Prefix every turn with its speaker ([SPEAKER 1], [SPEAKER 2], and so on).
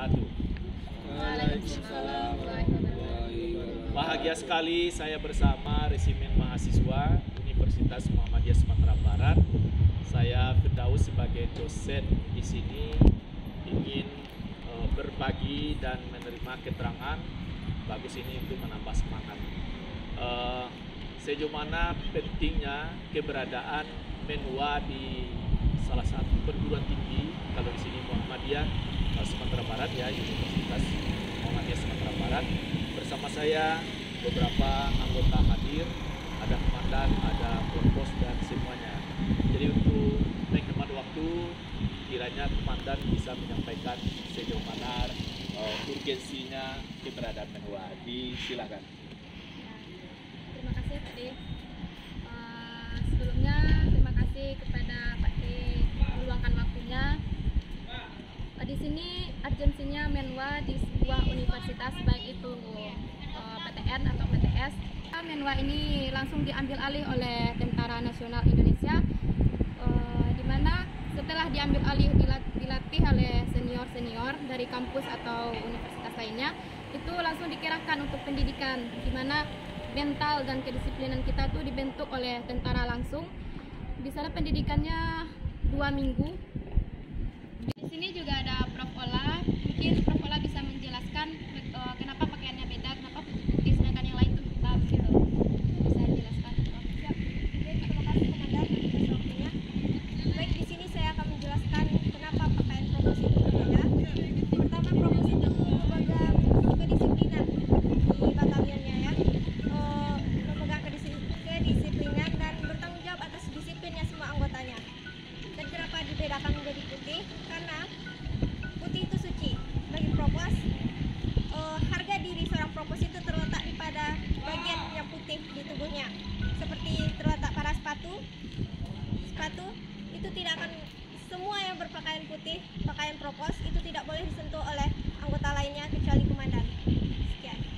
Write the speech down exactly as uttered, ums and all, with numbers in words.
[SPEAKER 1] wabarakatuh.
[SPEAKER 2] Waalaikumsalam warahmatullahi wabarakatuh.
[SPEAKER 1] Bahagia sekali saya bersama resimen mahasiswa Universitas Muhammadiyah Sumatera Barat. Saya Firdaus sebagai dosen di sini ingin uh, berbagi dan menerima keterangan bagus ini untuk menambah semangat. Uh, sejauh mana pentingnya keberadaan Menwa di salah satu perguruan tinggi, kalau di sini Muhammadiyah uh, Sumatera Barat ya, Universitas Muhammadiyah Sumatera Barat. Bersama saya beberapa anggota hadir, ada komandan, ada provos dan semuanya. Jadi untuk menghemat waktu, kiranya komandan bisa menyampaikan sejauh mana uh, urgensinya keberadaan Menwa. Disilakan.
[SPEAKER 2] Terima kasih Pak D. Uh, sebelumnya terima kasih kepada Pak D meluangkan waktunya. Uh, di sini urgensinya Menwa di sebuah universitas, baik itu uh, P T N atau P T S. Menwa ini langsung diambil alih oleh Tentara Nasional Indonesia, uh, di mana setelah diambil alih dilatih oleh senior-senior dari kampus atau universitas lainnya, itu langsung dikerahkan untuk pendidikan, di mana mental dan kedisiplinan kita tuh dibentuk oleh tentara langsung. Di sana pendidikannya dua minggu. Di sini juga ada Prof Ola. Mungkin Prof Ola bisa menjelaskan uh, kenapa pakaiannya beda, kenapa putih sedangkan yang lain tuh hitam gitu. Bisa dijelaskan, Prof?
[SPEAKER 3] Ya, baik, terima kasih komandan atas waktunya. Baik, di sini saya akan menjelaskan kenapa pakaian provos itu berbeda. Pertama, provos itu memegang kedisiplinan di batalionnya ya. Uh, memegang kedisiplinan dan bertanggung jawab atas disiplinnya semua anggotanya. Dan kenapa dibedakan menjadi putih? Karena putih itu suci. Bagi provos, uh, harga diri seorang provos itu terletak pada bagian yang putih di tubuhnya. Seperti terletak pada sepatu, sepatu itu tidak akan, semua yang berpakaian putih, pakaian provos itu tidak boleh disentuh oleh anggota lainnya kecuali komandan. Sekian.